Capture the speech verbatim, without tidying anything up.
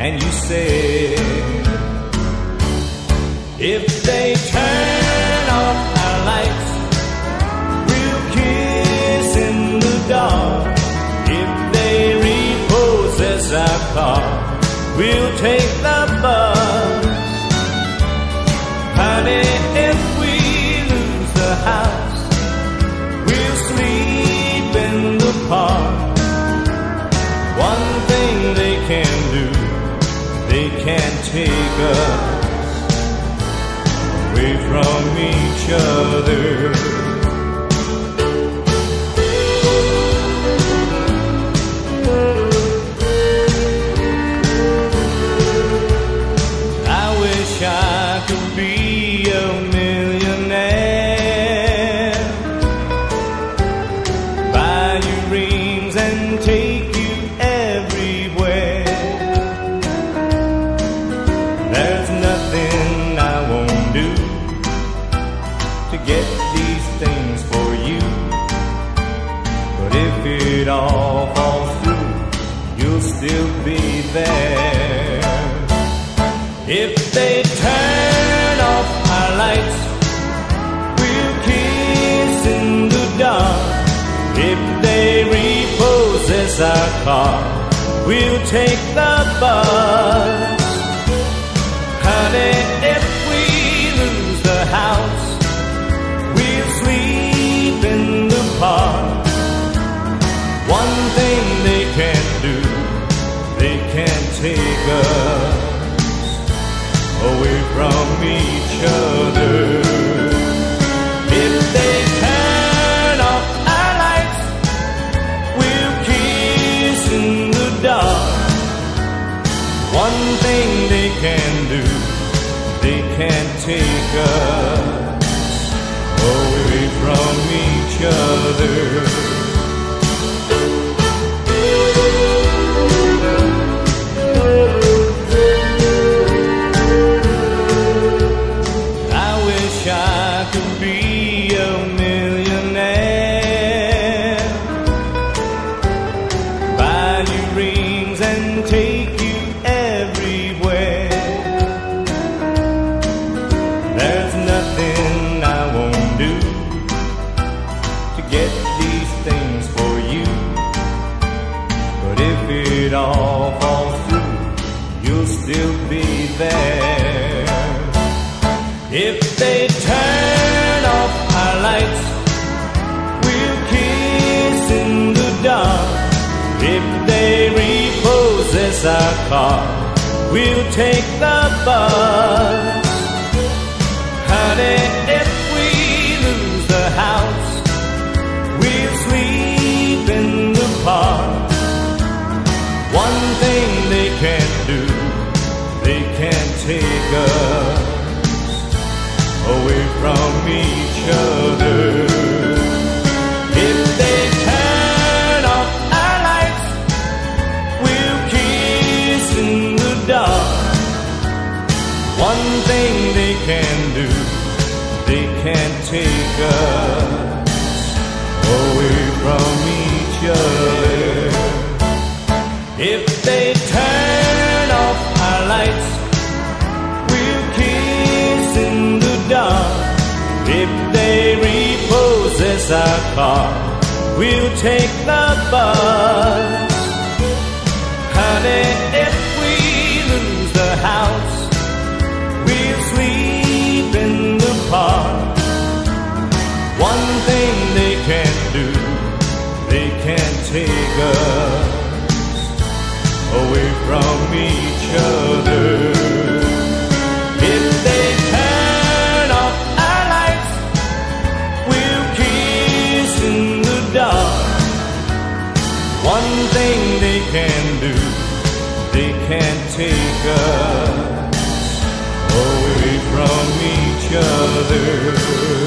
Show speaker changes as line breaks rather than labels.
and you said, if they turn off our lights, we'll kiss in the dark. If they repossess our car, we'll take the bus. Honey, if we lose the house, we'll sleep in the park. One thing they can do, they can't take us away from each other. I wish I could be a millionaire, buy you rings and take you everywhere. There's nothing I won't do to get these things for you. But if it all falls through, you'll still be there. If they turn off our lights, we'll kiss in the dark. If they repossess our car, we'll take the bus. Honey, if we lose the house, we'll sleep in the park. One thing they can't do, they can't take us away from each other. If they turn off our lights, we'll kiss in the dark. One thing they can do, they can't take us away from each other. Take you everywhere. There's nothing I won't do to get these things for you. But if it all falls through, you'll still be there. If they turn off our lights, we'll kiss in the dark. If they repossess our car, we'll take the bus. Honey, if we lose the house, we'll sleep in the park. One thing they can't do, they can't take us away from each other. If they turn off our lights, we'll kiss in the dark. One thing they can do, they can't take us away from each other. If they turn off our lights, we'll kiss in the dark. If they repossess our car, we'll take the bus. Honey, if we lose the house, we'll sleep in the park. One thing they can't do, they can't take us away from each other. If they turn off our lights, we'll kiss in the dark. One thing they can do, they can't take us away from each other.